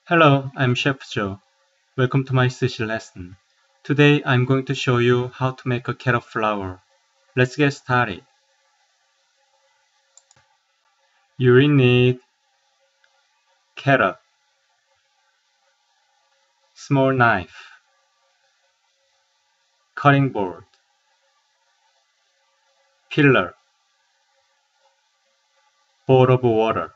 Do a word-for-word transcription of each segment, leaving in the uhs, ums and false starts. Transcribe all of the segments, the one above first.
Hello, I'm Chef Joe. Welcome to my sushi lesson. Today I'm going to show you how to make a carrot flour. Let's get started. You will need carrot, small knife, cutting board, peeler, bowl of water.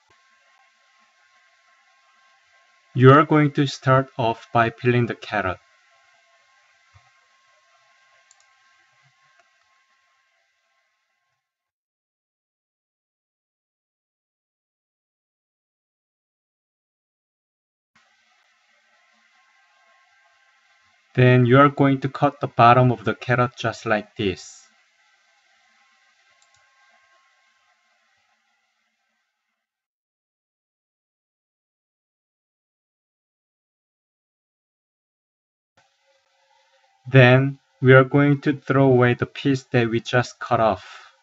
You are going to start off by peeling the carrot. Then you are going to cut the bottom of the carrot just like this. Then we are going to throw away the piece that we just cut off.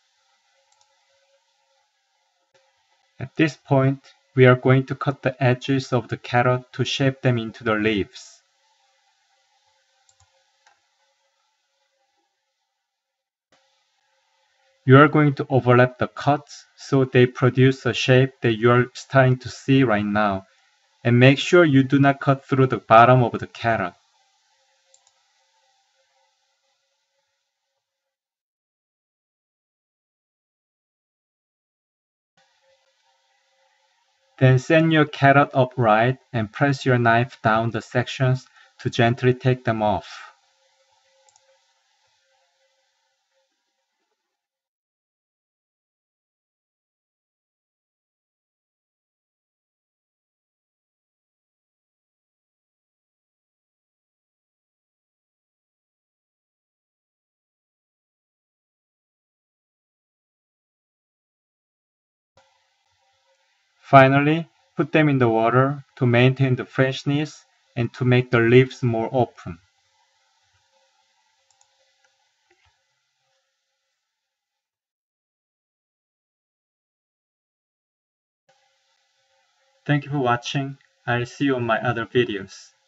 At this point, we are going to cut the edges of the carrot to shape them into the leaves. You are going to overlap the cuts so they produce a shape that you are starting to see right now, and make sure you do not cut through the bottom of the carrot. Then stand your carrot upright and press your knife down the sections to gently take them off. Finally, put them in the water to maintain the freshness and to make the leaves more open. Thank you for watching. I'll see you on my other videos.